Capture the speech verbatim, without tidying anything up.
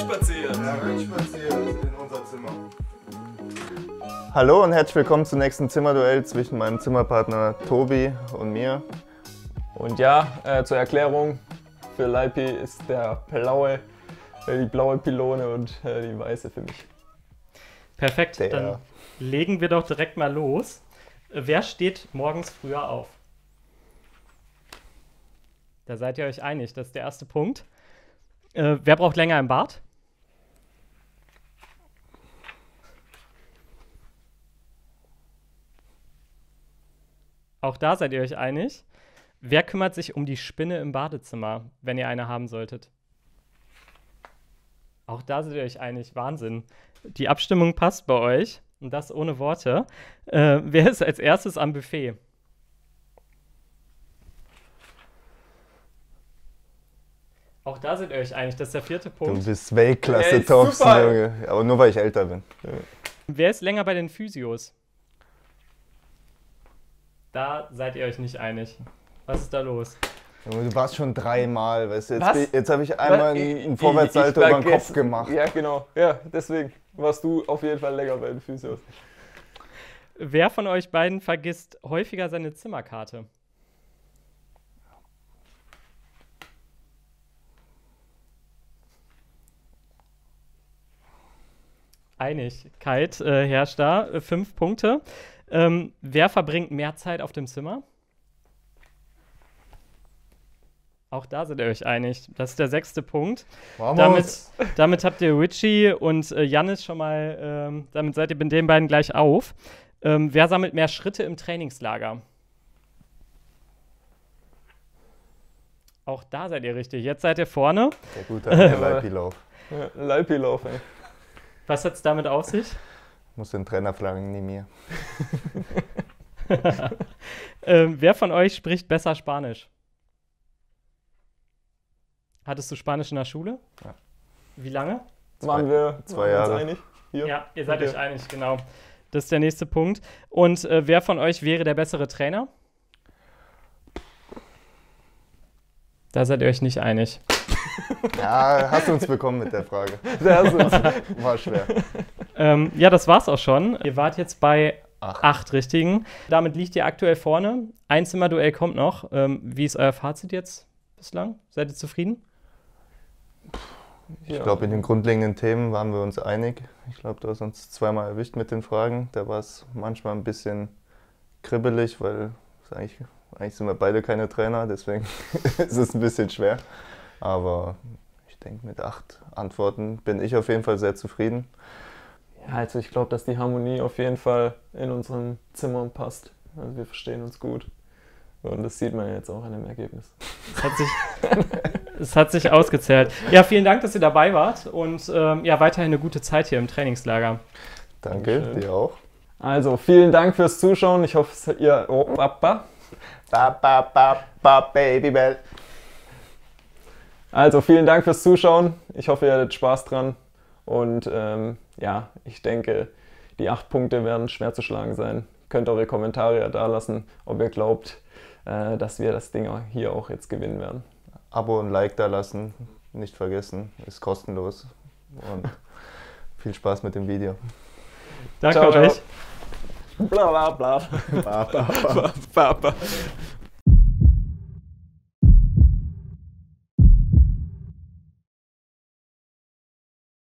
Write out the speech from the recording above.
reinspaziert. Ja, reinspaziert in unser Zimmer. Hallo und herzlich willkommen zum nächsten Zimmerduell zwischen meinem Zimmerpartner Tobi und mir. Und ja, äh, zur Erklärung, für Leipi ist der blaue, äh, die blaue Pylone und äh, die weiße für mich. Perfekt, Der. dann legen wir doch direkt mal los. Wer steht morgens früher auf? Da seid ihr euch einig, das ist der erste Punkt. Äh, wer braucht länger im Bad? Auch da seid ihr euch einig. Wer kümmert sich um die Spinne im Badezimmer, wenn ihr eine haben solltet? Auch da seid ihr euch einig. Wahnsinn. Die Abstimmung passt bei euch. Und das ohne Worte. Äh, wer ist als erstes am Buffet? Auch da seid ihr euch einig. Das ist der vierte Punkt. Du bist Weltklasse, Ey, Thompson, super. Junge. Aber nur weil ich älter bin. Wer ist länger bei den Physios? Da seid ihr euch nicht einig. Was ist da los? Junge, du warst schon dreimal, weißt du? Jetzt, Was? bin- jetzt habe ich einmal Ich- einen ich- Vorwärtssalto ich über den Kopf vergesse- gemacht. Ja, genau. Ja, deswegen warst du auf jeden Fall länger bei den Physios. Wer von euch beiden vergisst häufiger seine Zimmerkarte? Einigkeit äh, herrscht da. Äh, fünf Punkte. Ähm, wer verbringt mehr Zeit auf dem Zimmer? Auch da seid ihr euch einig. Das ist der sechste Punkt. Damit, Vamos. damit habt ihr Richie und äh, Jannis schon mal, ähm, damit seid ihr mit den beiden gleich auf. Ähm, wer sammelt mehr Schritte im Trainingslager? Auch da seid ihr richtig. Jetzt seid ihr vorne. Der gute alte Leipilauf. Ja, Leipi-Lauf, ey. Was hat es damit auf sich? Muss den Trainer fragen, nie mir. ähm, wer von euch spricht besser Spanisch? Hattest du Spanisch in der Schule? Ja. Wie lange? Waren wir zwei waren wir Jahre. uns einig? Hier? Ja, ihr seid Okay. euch einig, genau. Das ist der nächste Punkt. Und äh, wer von euch wäre der bessere Trainer? Da seid ihr euch nicht einig. Ja, hast du uns bekommen mit der Frage. Der ist es. War schwer. Ähm, ja, das war's auch schon. Ihr wart jetzt bei Acht. acht Richtigen. Damit liegt ihr aktuell vorne. Ein Zimmerduell kommt noch. Ähm, wie ist euer Fazit jetzt bislang? Seid ihr zufrieden? Ich glaube, in den grundlegenden Themen waren wir uns einig. Ich glaube, du hast uns zweimal erwischt mit den Fragen. Da war es manchmal ein bisschen kribbelig, weil es eigentlich, eigentlich sind wir beide keine Trainer, deswegen ist es ein bisschen schwer. Aber ich denke, mit acht Antworten bin ich auf jeden Fall sehr zufrieden. Ja, also ich glaube, dass die Harmonie auf jeden Fall in unserem Zimmer passt. Also wir verstehen uns gut. Und das sieht man jetzt auch an dem Ergebnis. Es hat sich, es hat sich ausgezählt. Ja, vielen Dank, dass ihr dabei wart und ähm, ja, weiterhin eine gute Zeit hier im Trainingslager. Danke, Dankeschön. dir auch. Also vielen Dank fürs Zuschauen. Ich hoffe, es- ihr... Oh, Papa. Ba, ba, ba, ba, Baby Bell. Also vielen Dank fürs Zuschauen. Ich hoffe, ihr hattet Spaß dran. Und ähm, ja, ich denke, die acht Punkte werden schwer zu schlagen sein. Könnt eure Kommentare ja da lassen, ob ihr glaubt, äh, dass wir das Ding hier auch jetzt gewinnen werden. Abo und Like da lassen, nicht vergessen, ist kostenlos. Und viel Spaß mit dem Video. Danke Ciao, ciao. euch. Bla bla bla. Ba, ba, ba. Papa.